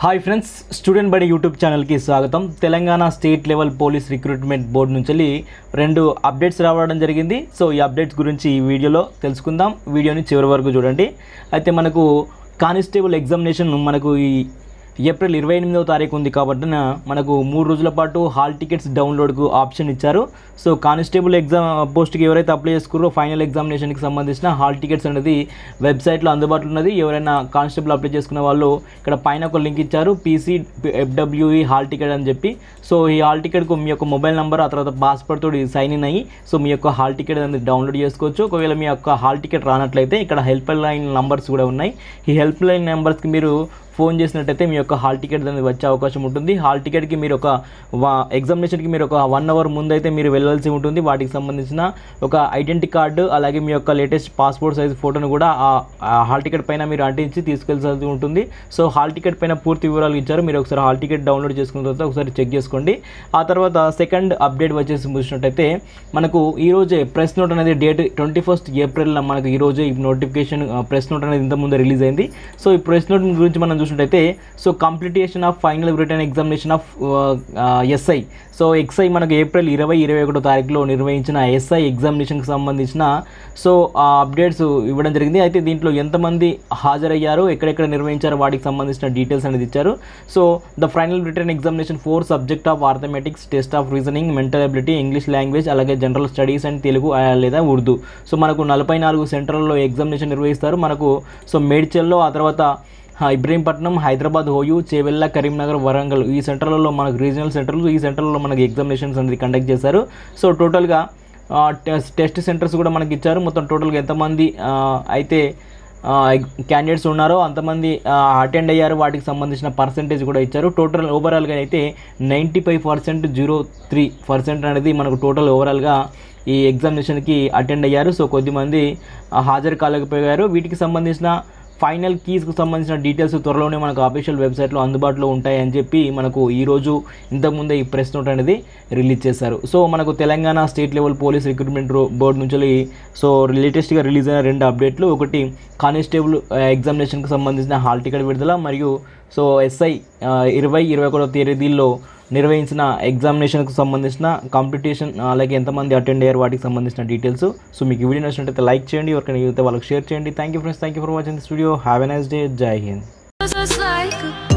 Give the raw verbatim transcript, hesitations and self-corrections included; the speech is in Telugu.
Hi friends, student Badi YouTube ఛానల్కి స్వాగతం. Telangana state level police recruitment board నుంచి రెండు అప్డేట్స్ రావడం జరిగింది. సో ఈ అప్డేట్స్ గురించి ఈ వీడియోలో తెలుసుకుందాం. వీడియోని చివరి వరకు చూడండి. అయితే మనకు కానిస్టేబుల్ ఎగ్జామినేషన్ మనకు ఈ ఏప్రిల్ ఇరవై ఎనిమిదవ తారీఖు ఉంది కాబట్టి మనకు మూడు రోజుల పాటు హాల్ టికెట్స్ డౌన్లోడ్కు ఆప్షన్ ఇచ్చారు. సో కానిస్టేబుల్ ఎగ్జామ్ పోస్ట్కి ఎవరైతే అప్లై చేసుకున్నారో ఫైనల్ ఎగ్జామినేషన్కి సంబంధించిన హాల్ టికెట్స్ అనేది వెబ్సైట్లో అందుబాటులో ఉన్నది. ఎవరైనా కానిస్టేబుల్ అప్లై చేసుకున్న వాళ్ళు ఇక్కడ పైన ఒక లింక్ ఇచ్చారు, పీసీ ఎఫ్డబ్ల్యూఈ హాల్ టికెట్ అని చెప్పి. సో ఈ హాల్ టికెట్కు మీ యొక్క మొబైల్ నెంబర్, ఆ తర్వాత పాస్పోర్ట్ తోటి సైన్ ఇన్ అయ్యి సో మీ యొక్క హాల్ టికెట్ అనేది డౌన్లోడ్ చేసుకోవచ్చు. ఒకవేళ మీ యొక్క హాల్ టికెట్ రానట్లయితే ఇక్కడ హెల్ప్ లైన్ నంబర్స్ కూడా ఉన్నాయి. ఈ హెల్ప్ లైన్ నెంబర్స్కి మీరు ఫోన్ చేసినట్టయితే మీ యొక్క హాల్ టికెట్ అనేది వచ్చే అవకాశం ఉంటుంది. హాల్ టికెట్కి మీరు ఒక ఎగ్జామినేషన్కి మీరు ఒక వన్ అవర్ ముందు అయితే మీరు వెళ్ళాల్సి ఉంటుంది. వాటికి సంబంధించిన ఒక ఐడెంటిటీ కార్డు, అలాగే మీ యొక్క లేటెస్ట్ పాస్పోర్ట్ సైజ్ ఫోటోను కూడా ఆ హాల్ టికెట్ పైన మీరు అంటించి తీసుకెళ్లాల్సి ఉంటుంది. సో హాల్ టికెట్ పైన పూర్తి వివరాలు ఇచ్చారు. మీరు ఒకసారి హాల్ టికెట్ డౌన్లోడ్ చేసుకున్న తర్వాత ఒకసారి చెక్ చేసుకోండి. ఆ తర్వాత సెకండ్ అప్డేట్ వచ్చేసి చూసినట్టయితే మనకు ఈరోజే ప్రెస్ నోట్ అనేది డేట్ ట్వంటీ ఫస్ట్ ఏప్రిల్లో మనకు ఈరోజే ఈ నోటిఫికేషన్ ప్రెస్ నోట్ అనేది ఇంతకుముందు రిలీజ్ అయింది. సో ఈ ప్రెస్ నోట్ గురించి మనం చూసినట్టయితే so completion of final written examination of SI. So ఎక్స్ఐ మనకు ఏప్రిల్ ఇరవై ఇరవై ఒకటో తారీఖులో నిర్వహించిన ఎస్ఐ ఎగ్జామినేషన్కి సంబంధించిన సో ఆ అప్డేట్స్ ఇవ్వడం జరిగింది. అయితే దీంట్లో ఎంతమంది హాజరయ్యారు, ఎక్కడెక్కడ నిర్వహించారో వాటికి సంబంధించిన డీటెయిల్స్ అనేది ఇచ్చారు. So the final written examination four subject of arithmetics, test of reasoning, mental ability, English language, అలాగే జనరల్ స్టడీస్ అండ్ తెలుగు లేదా ఉర్దూ. సో మనకు నలభై నాలుగు సెంటర్లలో ఎగ్జామినేషన్ నిర్వహిస్తారు. మనకు సో మేడ్చల్లో, ఆ తర్వాత ఇబ్రహీంపట్నం, హైదరాబాద్, హోయూ, చేవెళ్ళ, కరీంనగర్, వరంగల్ ఈ సెంటర్లలో మనకు రీజనల్ సెంటర్లు, ఈ సెంటర్లలో మనకి ఎగ్జామినేషన్స్ అనేది కండక్ట్ చేశారు. సో టోటల్గా టెస్ట్ సెంటర్స్ కూడా మనకి ఇచ్చారు. మొత్తం టోటల్గా ఎంతమంది అయితే క్యాండిడేట్స్ ఉన్నారో అంతమంది అటెండ్ అయ్యారు, వాటికి సంబంధించిన పర్సెంటేజ్ కూడా ఇచ్చారు. టోటల్ ఓవరాల్గా అయితే ninety five percent zero three percent అనేది మనకు టోటల్ ఓవరాల్గా ఈ ఎగ్జామినేషన్కి అటెండ్ అయ్యారు. సో కొద్దిమంది హాజరు కాలేకపోయారు. వీటికి సంబంధించిన ఫైనల్ కీస్కు సంబంధించిన డీటెయిల్స్ త్వరలోనే మనకు అఫీషియల్ వెబ్సైట్లో అందుబాటులో ఉంటాయని చెప్పి మనకు ఈరోజు ఇంతకుముందే ఈ ప్రెస్ నోట్ అనేది రిలీజ్ చేశారు. సో మనకు Telangana state level police recruitment board నుంచి సో లేటెస్ట్గా రిలీజ్ అయిన రెండు అప్డేట్లు, ఒకటి కానిస్టేబుల్ ఎగ్జామినేషన్కి సంబంధించిన హాల్ టికెట్ విడుదల, మరియు సో ఎస్ఐ ఇరవై ఇరవై ఒకటో తేదీల్లో నిర్వహించిన ఎగ్జామినేషన్కి సంబంధించిన కాంపిటీషన్, అలాగే ఎంతమంది అటెండ్ అయ్యారు వాటికి సంబంధించిన డీటెయిల్స్. సో మీకు వీడియో నచ్చినట్లయితే లైక్ చేయండి, ఎవరికైనా యూతే వాళ్ళకి షేర్ చేయండి. Thank you friends, thank you for watching this video. Have a nice day. జై హింద్.